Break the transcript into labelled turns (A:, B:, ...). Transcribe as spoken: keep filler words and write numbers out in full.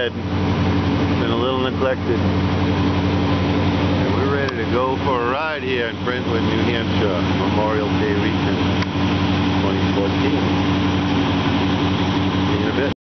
A: shed. It's been a little neglected. And we're ready to go for a ride here in Brentwood, New Hampshire, Memorial Day weekend twenty fourteen.